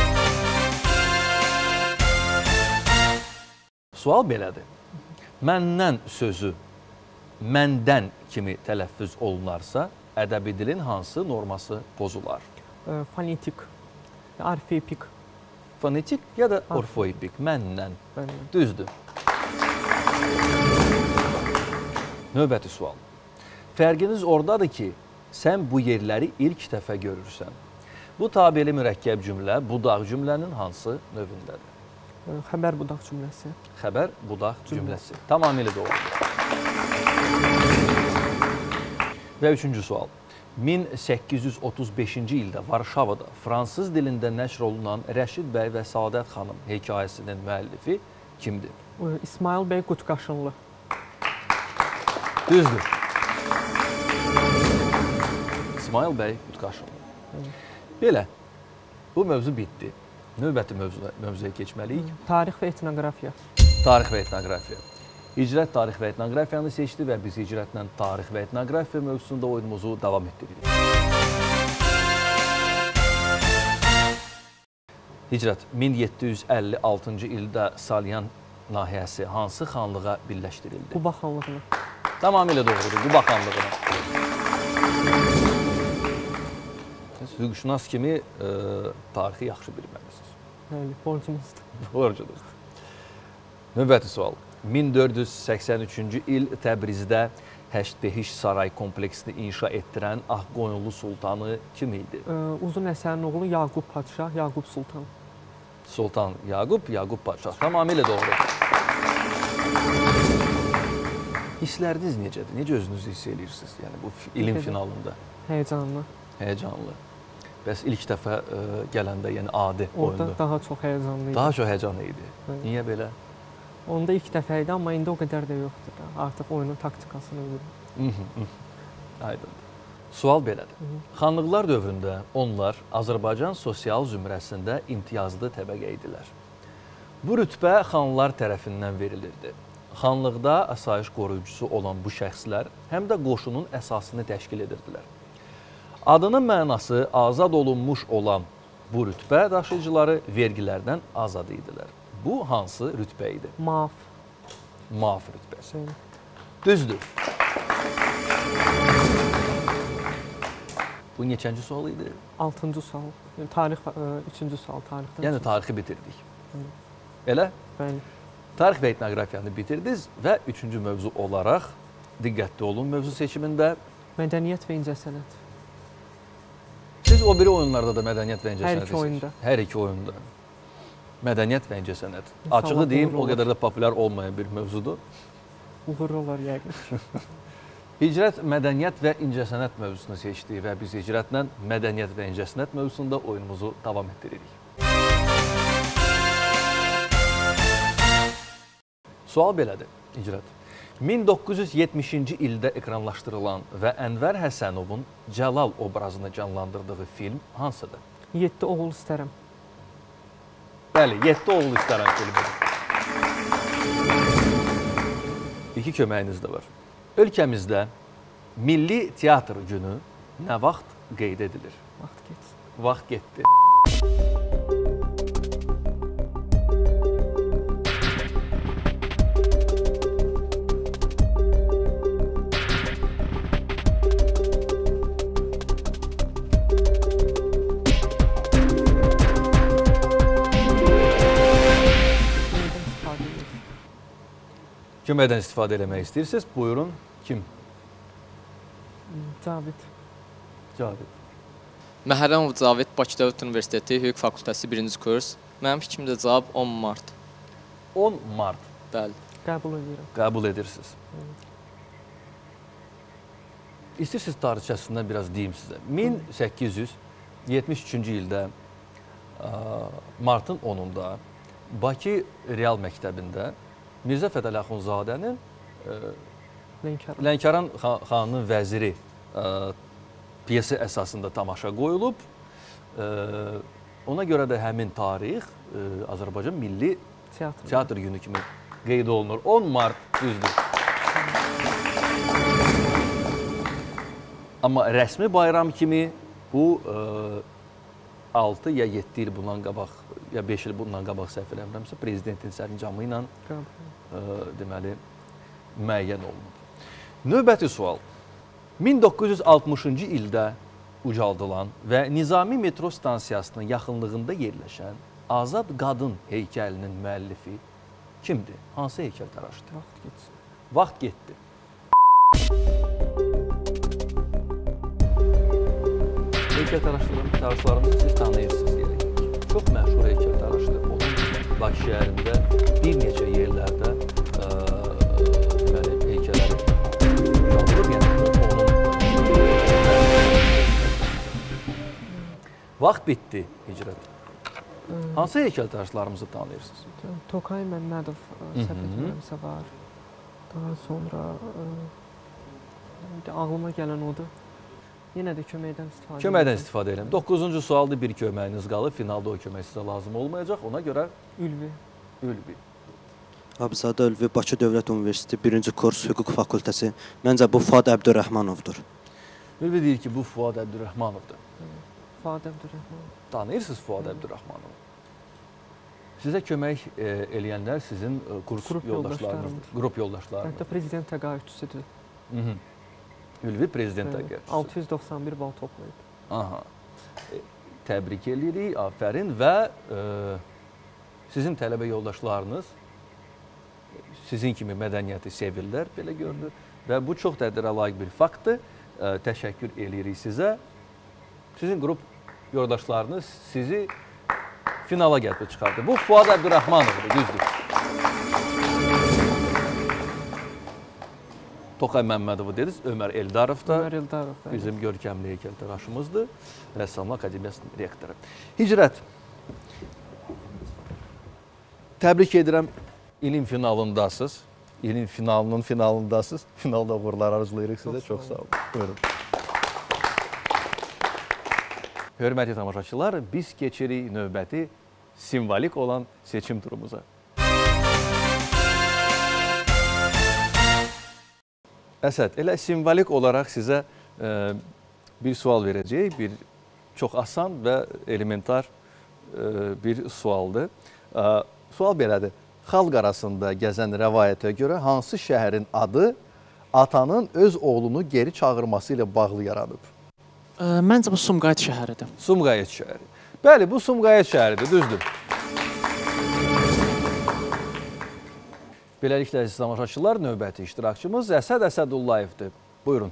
Speaker 3: Sual belədir. Məndən sözü məndən kimi tələffüz olunarsa, ədəbi dilin hansı norması pozular?
Speaker 8: Fonetik, orfoepik.
Speaker 3: Fonetik ya da orfoepik, məndən. Düzdür. Növbəti sual. Fərqiniz oradadır ki, sən bu yerləri ilk dəfə görürsən. Bu tabeli mürəkkəb cümlə, budaq cümlənin hansı növündədir?
Speaker 8: Xəbər budaq cümləsi.
Speaker 3: Xəbər budaq cümləsi. Tamamilə doğrudur. Və üçüncü sual. 1835-ci ildə Varşavada fransız dilində nəşr olunan Rəşid bəy və Saadət xanım hekayəsinin müəllifi kimdir?
Speaker 8: İsmail bəy Qutqaşınlı.
Speaker 3: Düzdür. İsmail bəy Qutqaşınlı. Belə, bu mövzu bitdi. Növbəti mövzuya keçməliyik.
Speaker 8: Tarix və etnoqrafiya.
Speaker 3: Tarix və etnoqrafiya. Hicrət tarix və etnoqrafiyanı seçdi və biz Hicrətlə tarix və etnoqrafiya mövzusunda oyunumuzu davam etdiririk. Hicrət, 1756-cı ildə Salyan nahiyəsi hansı xanlığa birləşdirildi?
Speaker 8: Quba xanlığına.
Speaker 3: Tamamilə doğrudur, Quba xanlığına. Hüquqşünas kimi tarixi yaxşı bilməlisiniz.
Speaker 8: Bəli, borcumuzdur.
Speaker 3: Borcudur. Növbəti sual. 1483-cü il Təbrizdə Həştbehiş saray kompleksini inşa etdirən Ağqoyunlu sultanı kim idi?
Speaker 8: Uzun Əsərin oğlu Yaqub Padşah, Yaqub Sultan.
Speaker 3: Sultan Yaqub, Yaqub Padşah. Tamamilə doğrudur. Hissləriniz necədir? Necə özünüzü hiss edirsiniz? Yəni bu ilin finalında.
Speaker 8: Həyəcanlı.
Speaker 3: Həyəcanlı. Bəs ilk dəfə gələndə, yəni adi oyunda.
Speaker 8: Orada daha çox həyəcanlı idi.
Speaker 3: Daha çox həyəcanlı idi. Niyə belə?
Speaker 8: Onda ilk dəfə idi, amma indi o qədər də yoxdur. Artıq oyunun taktikasını bilirəm.
Speaker 3: Aydındır. Sual belədir. Xanlıqlar dövründə onlar Azərbaycan sosial zümrəsində imtiyazlı təbəqə idilər. Bu rütbə xanlar tərəfindən verilirdi. Xanlıqda asayiş qoruyucusu olan bu şəxslər həm də qoşunun əsasını təşkil edirdilər. Adının mənası azad olunmuş olan bu rütbə daşıyıcıları vergilərdən azad idilər. Bu hansı rütbə idi?
Speaker 8: Maaf.
Speaker 3: Maaf rütbəsi. Düzdür. Bu neçənci sual idi?
Speaker 8: 6-cı sual. Tarix 3-cü sual tarixdən.
Speaker 3: Yəni tarixi bitirdik. Elə?
Speaker 8: Bəli.
Speaker 3: Tarix və etnoqrafiyanı bitirdiniz və üçüncü mövzu olaraq diqqətli olun mövzu seçimində.
Speaker 8: Mədəniyyət və incəsənət.
Speaker 3: Siz o biri oyunlarda da mədəniyyət və incəsənət
Speaker 8: Hər iki oyunda.
Speaker 3: Hər iki oyunda. Mədəniyyət və incəsənət. Açığı deyim, o qədər də populyar olmayan bir mövzudur.
Speaker 8: Uğurlu olar yəqin.
Speaker 3: Hicrət mədəniyyət və incəsənət mövzusunu seçdi və biz Hicrətlə mədəniyyət və incəsənət mövzusunda oyunumuzu davam etdiririk. Sual belədir, İcrət. 1970-ci ildə ekranlaşdırılan və Ənvər Həsənovun Cəlal obrazını canlandırdığı film hansıdır?
Speaker 8: 7 oğul istərəm.
Speaker 3: Bəli, 7 oğul istərəm filmi. 2 köməyiniz də var. Ölkəmizdə Milli Teatr Günü nə vaxt qeyd edilir?
Speaker 8: Vaxt getsin.
Speaker 3: Vaxt getdi. Köməkdən istifadə eləmək istəyirsiniz? Buyurun. Kim?
Speaker 8: Cavid.
Speaker 3: Cavid.
Speaker 9: Məhərrəmov Cavid, Bakı Dövlət Universiteti Hüquq Fakültəsi 1-ci kurs. Mənim fikrimdə cavab 10 mart.
Speaker 3: 10 mart.
Speaker 9: Bəli.
Speaker 8: Qəbul edirəm.
Speaker 3: Qəbul edirsiniz. İstəyirsiniz tarixçəsindən biraz deyim sizə. 1873-cü ildə martın 10-unda Bakı Real Məktəbində Mirzə Fətəli Axundzadənin Lənkəran xanının vəziri piyesi əsasında tamaşa qoyulub. Ona görə də həmin tarix Azərbaycan Milli Teatr Günü kimi qeyd olunur. 10 mart düzdür. Amma rəsmi bayram kimi bu 6 ya 7 il bundan qabaq, ya 5 il bundan qabaq səhv eləmirəmsə, prezidentin sərəncamı ilə deməli müəyyən olunub. Növbəti sual. 1960-cı ildə ucaldılan və Nizami metro stansiyasının yaxınlığında yerləşən Azad Qadın heykəlinin müəllifi kimdir? Hansı heykəltaraşdır?
Speaker 8: Vaxt getsin.
Speaker 3: Vaxt getdi. Heykəltaraşlarımızı siz tanıyırsınız gerək. Çox məşhur heykəltaraşdır. Onun Bakı şəhərində bir neçə yerlərdə heykəlləri ucaldılır. Yəni vaxt bitdi, Hicrət. Hansı heykəltaraşlarımızı tanıyırsınız?
Speaker 8: Tokay Məmmədov səhv etmirəmsə var. Daha sonra ağlıma gələn odur. Yenə də köməkdən istifadə edirəm.
Speaker 3: Köməkdən istifadə edirəm. 9-cu sualda bir köməyiniz qalır. Finalda o kömək sizə lazım olmayacaq. Ona görə
Speaker 8: Ülvi.
Speaker 3: Ülvi.
Speaker 10: Abizadə Ülvi, Bakı Dövlət Universiteti 1-ci kurs Hüquq Fakültəsi. Məncə bu Fuad Əbdürrəhmanovdur.
Speaker 3: Ülvi deyir ki, bu Fuad Əbdürrəhmanovdur.
Speaker 8: Fuad Əbdürrəhmanov.
Speaker 3: Tanıyırsınız Fuad Əbdürrəhmanovu? Sizə kömək eləyənlər sizin kurs yoldaşlarınızdır. Qrup yoldaşlarınızdır.
Speaker 8: Hətta prezident təqaüdçüsüdür.
Speaker 3: Ülvi prezident təqaüdçüsü.
Speaker 8: 691 bal toplayıb.
Speaker 3: Aha. Təbrik edirik, afərin və sizin tələbə yoldaşlarınız sizin kimi mədəniyyəti sevirlər, belə görünür. Və bu çox təqdirə layiq bir faktdır. Təşəkkür edirik sizə. Sizin qrup yoldaşlarınız sizi finala gətirib çıxardı. Bu Fuad Əbdürrəhmanovdur, düzdür. Tokay Məmmədovu dediniz, Ömər Eldarov da bizim görkəmli heykəltaraşımızdır. Rəssamlıq Akademiyasının rektoru. Hicrət, təbrik edirəm, ilin finalındasınız. İlin finalının finalındasınız. Finalda uğurlar arzulayırıq sizə. Çox sağ olun. Buyurun. Hörmətli tamaşaçılar, biz keçirik növbəti simvolik olan seçim turumuza. Əsəd, elə simvolik olaraq sizə bir sual verəcəyik. Bir çox asan və elementar bir sualdır. Sual belədir. Xalq arasında gəzən rəvayətə görə hansı şəhərin adı atanın öz oğlunu geri çağırması ilə bağlı yaranıb?
Speaker 11: Məncə bu Sumqayıt şəhəridir.
Speaker 3: Sumqayıt şəhəri. Bəli, bu Sumqayıt şəhəridir, düzdür. Beləliklə, siz tamaşaçılar, növbəti iştirakçımız Əsəd Əsədullayevdir. Buyurun.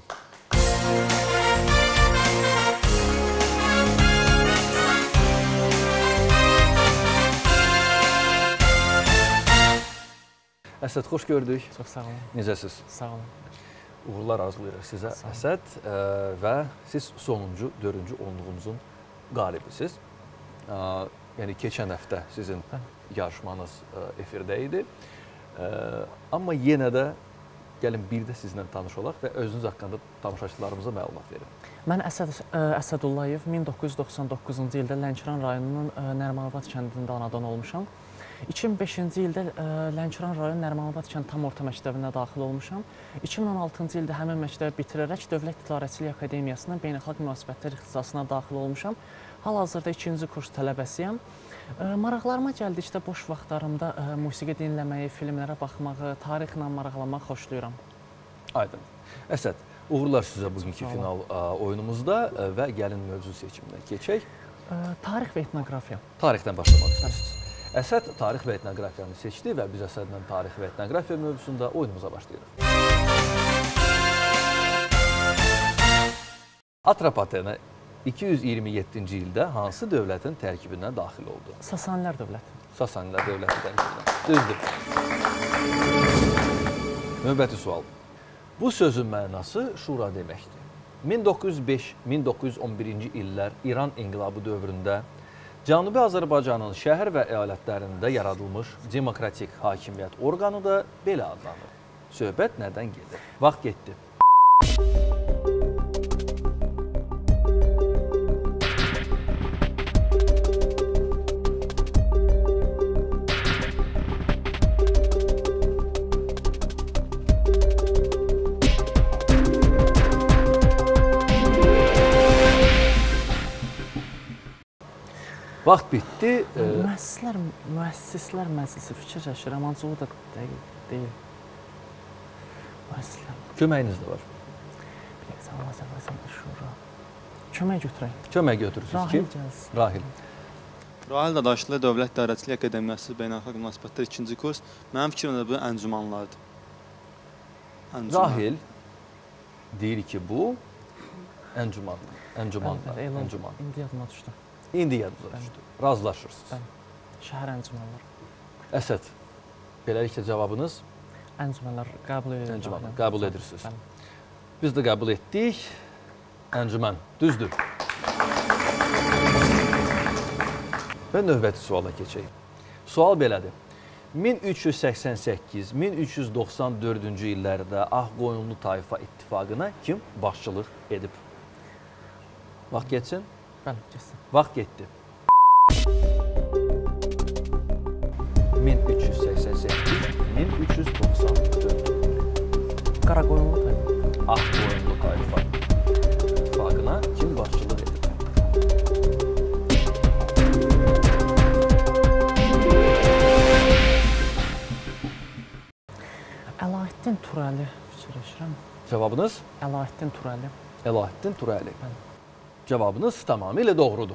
Speaker 3: Əsəd, xoş gördük.
Speaker 11: Çox sağ olun.
Speaker 3: Necəsiz?
Speaker 11: Sağ olun.
Speaker 3: Uğurlar arzulayırıq sizə, Əsəd, və siz sonuncu, 4-cü onluğumuzun qalibisiniz. Yəni, keçən həftə sizin yarışmanız efirdə idi. Amma yenə də gəlin bir də sizlə tanış olaq və özünüz haqqında tamaşaçılarımıza məlumat verin.
Speaker 11: Mən Əsədullayev 1999-cu ildə Lənkəran rayonunun Nərimanabad kəndində anadan olmuşam. 2005-ci ildə Lənkəran rayon Nərimanabad kənd tam orta məktəbinə daxil olmuşam. 2016-cı ildə həmin məktəbi bitirərək Dövlət İdarəçilik Akademiyasının Beynəlxalq Münasibətlər ixtisasına daxil olmuşam. Hal-hazırda 2-ci kurs tələbəsiyəm. Maraqlarıma gəldikdə boş vaxtlarımda musiqi dinləməyi, filmlərə baxmağı, tarixlə maraqlanmağı xoşlayıram.
Speaker 3: Aydın. Əsəd, uğurlar sizə bugünkü final oyunumuzda və gəlin mövzu seçiminə keçək.
Speaker 11: Tarix və etnoqrafiya.
Speaker 3: Tarixdən başlamaq istəyirsiniz. Əsəd tarix və etnoqrafiyanı seçdi və biz Əsədlə tarix və etnoqrafiya mövzusunda oyunumuza başlayırıq. Atropatena 227-ci ildə hansı dövlətin tərkibindən daxil oldu?
Speaker 11: Sasanilər dövləti.
Speaker 3: Sasanilər dövləti tərkibindən. Düzdür. Növbəti sual. Bu sözün mənası şura deməkdir. 1905-1911-ci illər İran inqilabı dövründə Cənubi Azərbaycanın şəhər və əyalətlərində yaradılmış demokratik hakimiyyət orqanı da belə adlanır. Söhbət nədən gedir? Vaxt getdi. Vaxt bitdi.
Speaker 11: Müəssislər məclisi fikirləşirəm, ancaq o da deyil. Müəssislər.
Speaker 3: Köməyiniz də var.
Speaker 11: Kömək götürək.
Speaker 3: Kömək götürürsünüz ki? Rahil.
Speaker 12: Rahil Dadaşlı, Dövlət İdarəçilik Akademiyası Beynəlxalq Münasibətlər 2-ci kurs. Mənim fikrimdə bu əncümanlardır.
Speaker 3: Rahil deyir ki, bu əncümandır. Əncüman.
Speaker 11: İndi yadıma düşdü.
Speaker 3: İndi yadınıza düşdü. Razılaşırsınız.
Speaker 11: Şəhər əncümanları.
Speaker 3: Əsəd, beləliklə cavabınız?
Speaker 11: Əncümanlar qəbul edilir.
Speaker 3: Əncüman, qəbul edirsiniz. Biz də qəbul etdik. Əncüman, düzdür. Və növbəti suala keçək. Sual belədir. 1388-1394-cü illərdə Ağqoyunlu tayfa ittifaqına kim başçılıq edib? Vaxt geçsin.
Speaker 11: Bəli, geçsin.
Speaker 3: Vaxt getdi. 1388-1394.
Speaker 11: Qaraqoyunlu tayfa.
Speaker 3: Ağqoyunlu tayfa ittifaqına kim başçılıq edib?
Speaker 11: Əlahəddin Turəli fikirləşirəm.
Speaker 3: Cavabınız?
Speaker 11: Əlahəddin Turəli.
Speaker 3: Əlahəddin Turəli. Cavabınız tamamilə doğrudur.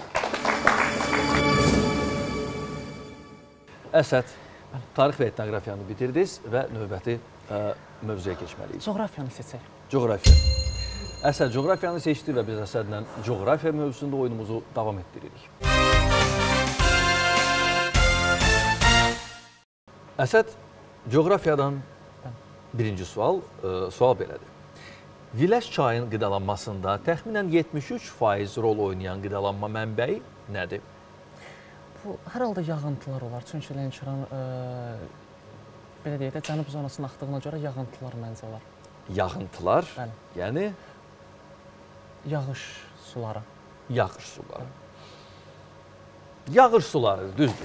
Speaker 3: Əsəd, tarix və etnoqrafiyanı bitirdiniz və növbəti mövzuya keçməliyik.
Speaker 11: Coğrafiyanı seçək.
Speaker 3: Coğrafiya. Əsəd coğrafiyanı seçdi və biz Əsədlə coğrafiya mövzusunda oyunumuzu davam etdiririk. Əsəd, coğrafiyadan birinci sual belədir. Viləş çayın qidalanmasında təxminən 73% rol oynayan qidalanma mənbəyi nədir?
Speaker 11: Bu, hər halda yağıntılar olar. Çünki Lənkəran, belə deyək də, cənub zonasının axdığına görə yağıntılar məncə olar.
Speaker 3: Yağıntılar?
Speaker 11: Bəli.
Speaker 3: Yəni?
Speaker 11: Yağış suları.
Speaker 3: Yağış suları. Yağış suları, düzdür.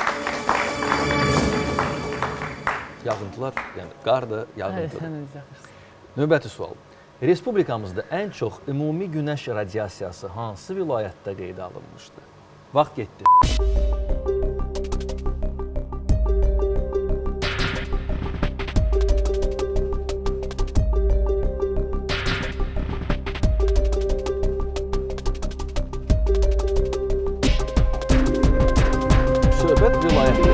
Speaker 3: Yağıntılar, yəni qar da yağıntıdır. Növbəti sual. Respublikamızda ən çox ümumi günəş radiasiyası hansı vilayətdə qeydə alınmışdır? Vaxt getdi. Söhbət vilayətdir.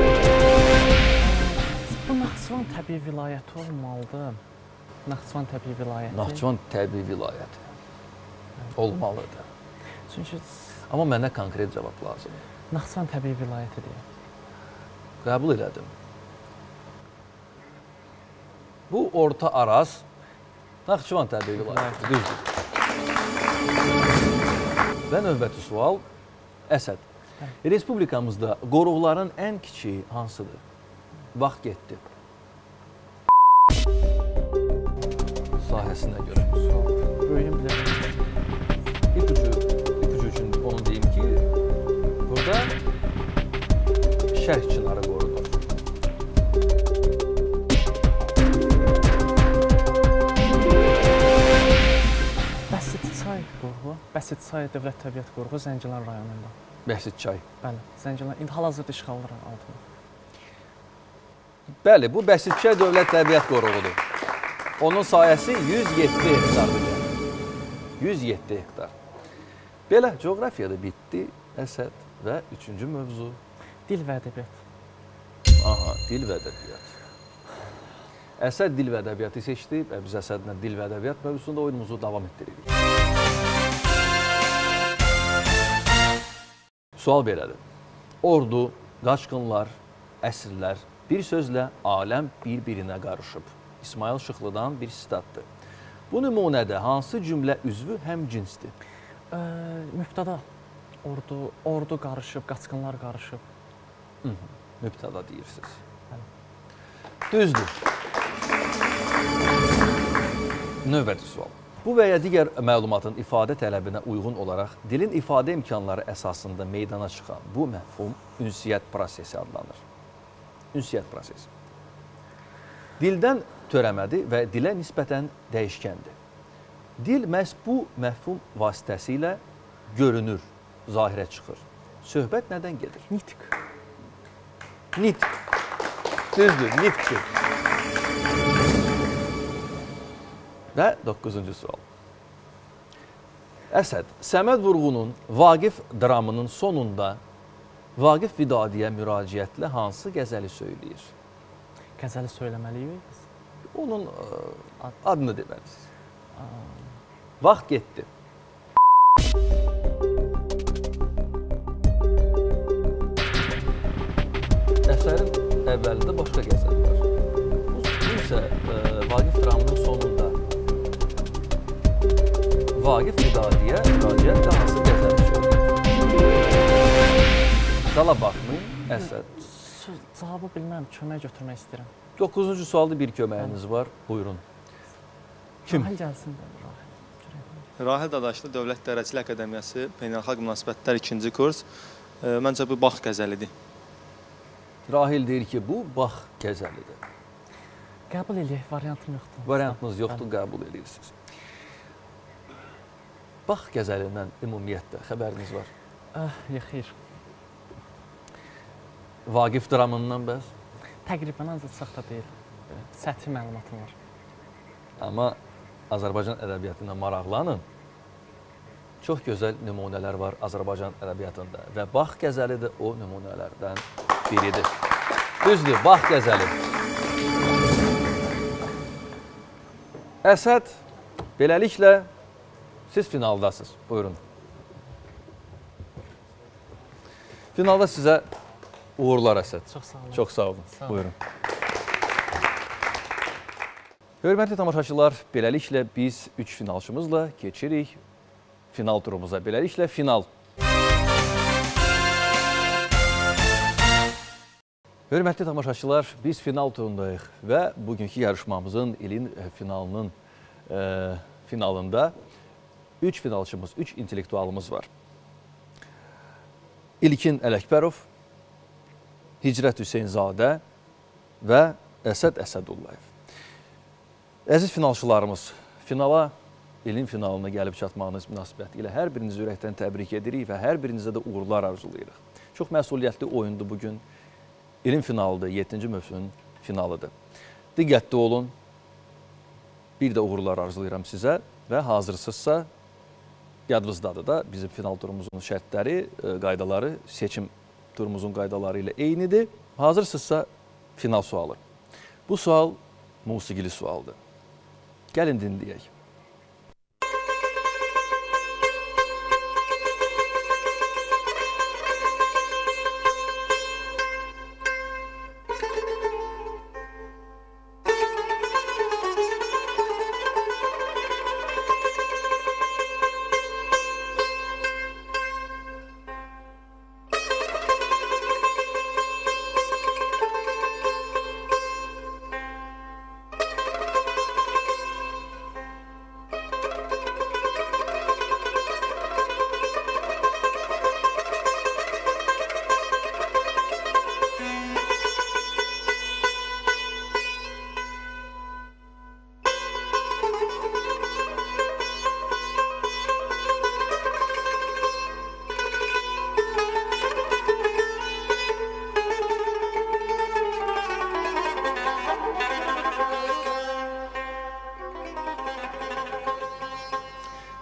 Speaker 11: Bu Naxçıvan təbii vilayəti olmalıdır. Naxçıvan təbii vilayəti.
Speaker 3: Naxçıvan təbii vilayəti olmalıdır.
Speaker 11: Çünki...
Speaker 3: Amma mənə konkret cavab lazımdır.
Speaker 11: Naxçıvan təbii vilayəti deyil.
Speaker 3: Qəbul elədim. Bu Orta Araz Naxçıvan təbii vilayəti. Düzdür. Və növbəti sual. Əsəd. Respublikamızda qoruqların ən kiçiyi hansıdır? Vaxt getdi. bilməsinə görə.
Speaker 11: Böyüyüm bilə.
Speaker 3: İpucu üçün onu deyim ki, burada şərh çınarı qorunur.
Speaker 11: Bəsit çay qoruğu, Bəsit çay Dövlət Təbiət Qoruğu Zəngilan rayonunda.
Speaker 3: Bəsit çay.
Speaker 11: Bəli, Zəngilan indi hal-hazırda işğaldır altında.
Speaker 3: Bəli, bu Bəsit çay Dövlət Təbiət Qoruğudur. Onun sayəsi 107 hektardır. 107 hektar. Belə, coğrafiyada bitdi, Əsəd və üçüncü mövzu.
Speaker 11: Dil və ədəbiyyat.
Speaker 3: Aha, dil və ədəbiyyat. Əsəd dil və ədəbiyyatı seçdi və biz Əsədlə dil və ədəbiyyat mövzusunda oyunumuzu davam etdiririk. Sual belədir. Ordu, qaçqınlar, əsrlər, bir sözlə aləm bir-birinə qarışıb. İsmail Şıxlıdan bir sitatdır. Bu nümunədə hansı cümlə üzvü həm cinsdir?
Speaker 11: Mübtəda. Ordu qarışıb, qaçqınlar qarışıb.
Speaker 3: Mübtəda deyirsiniz. Düzdür. Növbəti sual. Bu və ya digər məlumatın ifadə tələbinə uyğun olaraq dilin ifadə imkanları əsasında meydana çıxan bu məfhum ünsiyyət prosesi adlanır. Ünsiyyət prosesi. Dildən törəmədi və dilə nisbətən dəyişkəndir. Dil məhz bu məfhum vasitəsilə görünür, zahirə çıxır. Söhbət nədən gedir?
Speaker 11: Nitq.
Speaker 3: Nitq. Düzdür, nitqdir. Və 9-cu sual. Əsəd, Səməd Vurğunun Vaqif dramının sonunda Vaqif Vidadiyə müraciətlə hansı qəzəli söyləyir?
Speaker 11: Qəzəli söyləməliyik?
Speaker 3: Onun adını deməlisiniz. Vaxt getdi. Əsərin əvvəlində başqa qəzəl var. Bu isə Vaqif dramının sonunda Vaqif Vidadiyə müraciətlə hansı qəzəli söyləyir? Dala baxmayın, Əsəd.
Speaker 11: Cavabı bilmirəm, kömək götürmək istəyirəm.
Speaker 3: 9-cu sualda bir köməyiniz var, buyurun. Kim?
Speaker 11: Rahil gəlsin.
Speaker 12: Rahil Dadaşlı Dövlət Dərəcəli Akademiyası Beynəlxalq Münasibətlər 2-ci kurs. Məncə bu Bax qəzəlidir.
Speaker 3: Rahil deyir ki, bu Bax qəzəlidir.
Speaker 11: Qəbul eləyək, variantım yoxdur.
Speaker 3: Variantınız yoxdur, qəbul edirsiniz. Bax qəzəlindən ümumiyyətlə xəbəriniz var?
Speaker 11: Xeyr.
Speaker 3: Vaqif dramından bəs?
Speaker 11: Təqribən ancaq çox da deyil. Səthi məlumatım var.
Speaker 3: Amma Azərbaycan ədəbiyyatı ilə maraqlanın. Çox gözəl nümunələr var Azərbaycan ədəbiyyatında və Bax qəzəli də o nümunələrdən biridir. Düzdür, Bax qəzəli. Əsəd, beləliklə siz finaldasınız. Buyurun. Finalda sizə uğurlar Əsəd.
Speaker 11: Çox sağ olun.
Speaker 3: Çox sağ olun. Buyurun. Hörmətli tamaşaçılar, beləliklə biz 3 finalçımızla keçirik final turumuza. Beləliklə final. Hörmətli tamaşaçılar, biz final turundayıq və bugünkü yarışmamızın ilin finalında 3 finalçımız, 3 intellektualımız var. İlkin Ələkbərov, Hicrət Hüseynzadə və Əsəd Əsədullayev. Əziz finalçılarımız, ilin finalına gəlib çatmağınız münasibəti ilə hər birinizi ürəkdən təbrik edirik və hər birinizə də uğurlar arzulayırıq. Çox məsuliyyətli oyundur bugün. İlin finalıdır, 7-ci mövsümün finalıdır. Diqqətli olun, bir də uğurlar arzulayıram sizə və hazırsızsa, yadınızdadır da bizim final turumuzun şərtləri, qaydaları, seçim turumuzun qaydaları ilə eynidir. Hazırsızsa final sualı. Bu sual musiqili sualdır. Gəlin dinləyək.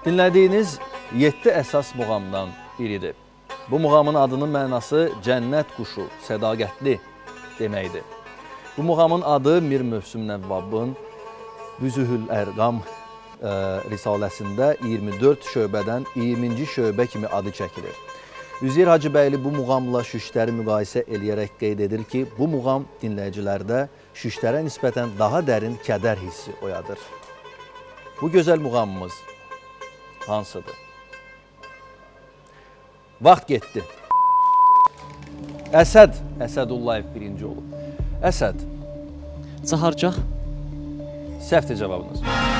Speaker 3: Dinlədiyiniz 7 əsas muğamdan biridir. Bu muğamın adının mənası cənnət quşu, sədaqətli deməkdir. Bu muğamın adı Mir Mövsüm Nəvvabın Vüzühül Ərqam risaləsində 24 şöbədən 20-ci şöbə kimi adı çəkilir. Üzeyir Hacıbəyli bu muğamla şüşləri müqayisə eləyərək qeyd edir ki, bu muğam dinləyicilərdə şüşlərə nisbətən daha dərin kədər hissi oyadır. Bu gözəl muğamımız hansıdır? Vaxt getdi. Əsəd, Əsədullayev birinci olub. Əsəd.
Speaker 8: Caharcaq.
Speaker 3: Səhvdir cavabınız.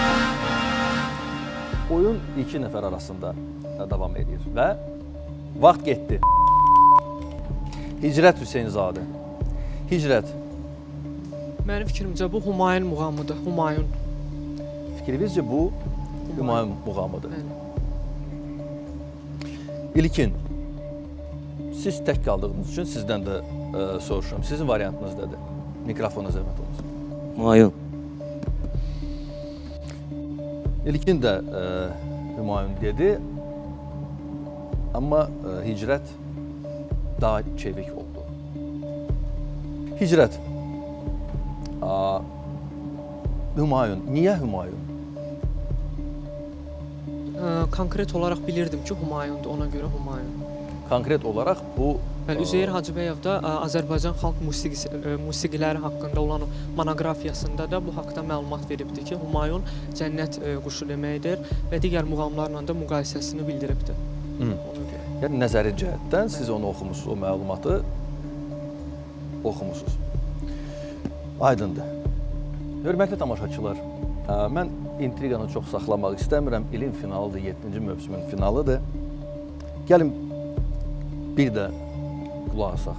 Speaker 3: Oyun iki nəfər arasında davam edir və vaxt getdi. Hicrət Hüseynzadə. Hicrət.
Speaker 8: Mənim fikrimcə bu Humayun muğamıdır. Humayun.
Speaker 3: Fikrinizcə bu Humayun muğamıdır. İlkin. Siz tək qaldığınız üçün sizdən də soruşuram. Sizin variantınız nədir? Mikrofona zəhmət olsun.
Speaker 10: Humayun.
Speaker 3: İlkin də Humayun dedi. Amma Hicrət daha çevik oldu. Hicrət. Humayun. Niyə Humayun?
Speaker 8: Konkret olaraq bilirdim ki, Humayundur, ona görə Humayun.
Speaker 3: Konkret olaraq bu...
Speaker 8: Üzeyir Hacıbəyov da Azərbaycan xalq musiqiləri haqqında olan monoqrafiyasında da bu haqda məlumat veribdir ki, Humayun cənnət quşu deməkdir və digər muğamlarla da müqayisəsini bildiribdir.
Speaker 3: Yəni, nəzəri cəhətdən siz onu oxumusunuz, o məlumatı oxumusunuz. Aydındır. Hörmətli tamaşaçılar, mən intriqanı çox saxlamaq istəmirəm. İlin finalıdır, 7-ci mövsümün finalıdır. Gəlin bir də qulaq asaq.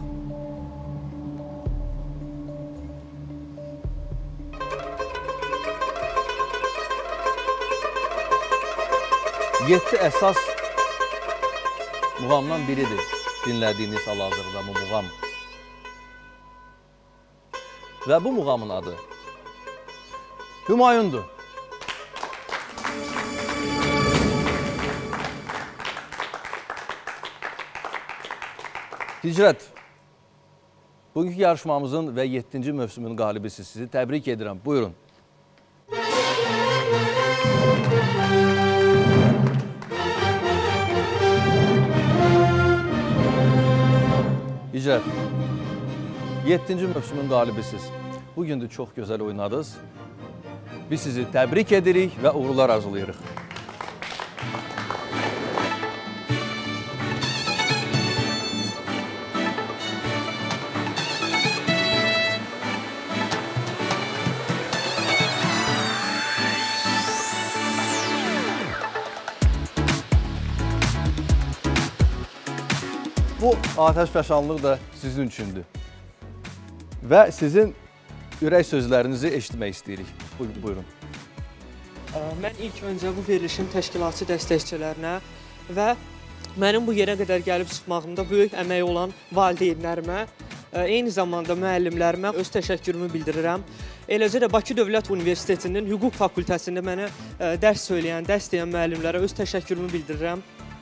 Speaker 3: Yeddi əsas muğamdan biridir dinlədiyiniz hal-hazırda bu muğam. Və bu muğamın adı Humayundur. Hicrət, bugünkü yarışmamızın və 7-ci mövsümün qalibisi sizi təbrik edirəm. Buyurun. Hicrət, 7-ci mövsümün qalibisiz. Bugün də çox gözəl oynadınız. Biz sizi təbrik edirik və uğurlar arzulayırıq. Bu atəşfəşanlıq da sizin üçündür. Və sizin ürək sözlərinizi eşitmək istəyirik. Buyurun.
Speaker 8: Mən ilk öncə bu verilişin təşkilatçı dəstəkçilərinə və mənim bu yerə qədər gəlib çıxmağımda böyük əmək olan valideynlərimə, eyni zamanda müəllimlərimə öz təşəkkürümü bildirirəm. Eləcə də Bakı Dövlət Universitetinin Hüquq Fakültəsində mənə dərs söyləyən, dərs deyən müəllimlərə öz təşəkkürümü bildirirəm.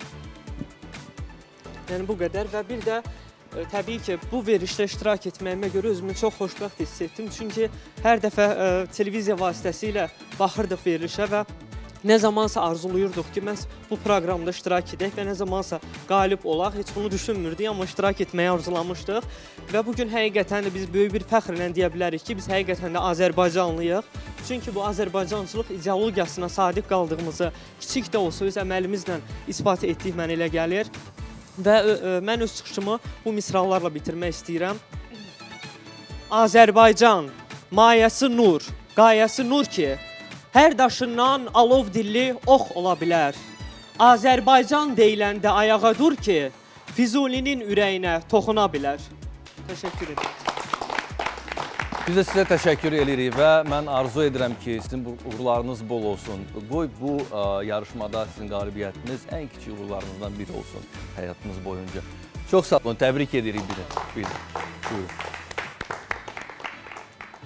Speaker 8: Yəni bu qədər və bir də təbii ki, bu verilişdə iştirak etməyimə görə özümü çox xoşbəxt hiss etdim. Çünki hər dəfə televiziya vasitəsilə baxırdıq verilişə və nə zamansa arzuluyurduq ki, məhz bu proqramda iştirak edək və nə zamansa qalib olaq. Heç bunu düşünmürdük, amma iştirak etməyi arzulamışdıq. Və bugün həqiqətən də biz böyük bir fəxrlə deyə bilərik ki, biz həqiqətən də Azərbaycanlıyıq. Çünki bu Azərbaycançılıq ideologiyasına sadiq qaldığımızı kiçik də olsa öz əməlimizlə isbat etdik mənə elə gəlir. Və mən öz çıxışımı bu misralarla bitirmək istəyirəm. Azərbaycan, mayəsi nur, qayəsi nur ki, hər daşından alov dilli ox ola bilər. Azərbaycan deyiləndə ayağa dur ki, Füzulinin ürəyinə toxuna bilər. Təşəkkür edirəm.
Speaker 3: Biz də sizə təşəkkür edirik və mən arzu edirəm ki, sizin uğurlarınız bol olsun. Qoy bu yarışmada sizin qalibiyyətiniz ən kiçik uğurlarınızdan biri olsun həyatınız boyunca. Çox sağ olun, təbrik edirik bir də. Buyurun.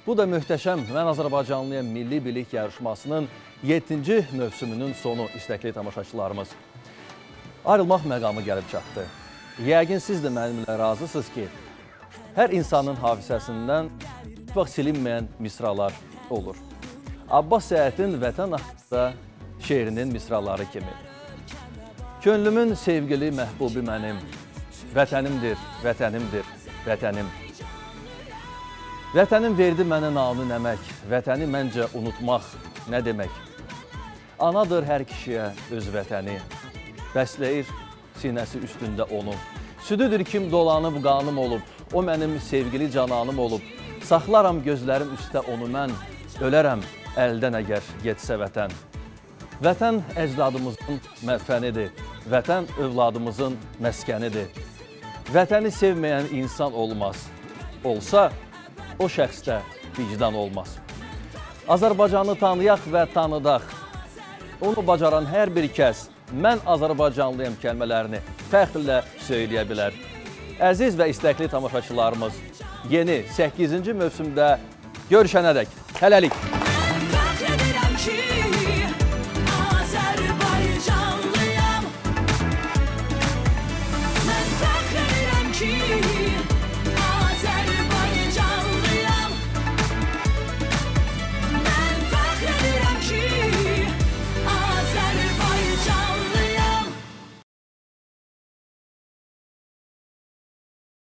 Speaker 3: Bu da möhtəşəm Mən Azərbaycanlıyam Milli Bilik yarışmasının 7-ci mövsümünün sonu istəkli tamaşaçılarımız. Ayrılmaq məqamı gəlib çatdı. Yəqin siz də mənimlə razısınız ki, hər insanın hafizəsindən vaxt silinməyən misralar olur. Abbas Səhətin Vətən haqqında şeirinin misraları kimi. Könlümün sevgili məhbubi mənim, vətənimdir, vətənimdir, vətənim. Vətənim verdi mənə nanı nəmək, vətəni məncə unutmaq nə demək? Anadır hər kişiyə öz vətəni, bəsləyir sinəsi üstündə onu. Südüdür kim dolanıb qanım olub, o mənim sevgili cananım olub. Saxlaram gözlərim üstə onu mən, ölərəm əldən əgər getsə vətən. Vətən əcdadımızın mədfənidir, vətən övladımızın məskənidir. Vətəni sevməyən insan olmaz, olsa o şəxsdə vicdan olmaz. Azərbaycanı tanıyaq və tanıdaq. Onu bacaran hər bir kəs mən Azərbaycanlıyam kəlmələrini fəxrlə söyləyə bilər. Əziz və istəkli tamaşaçılarımız, yeni 8-ci mövsümdə görüşənədək hələlik.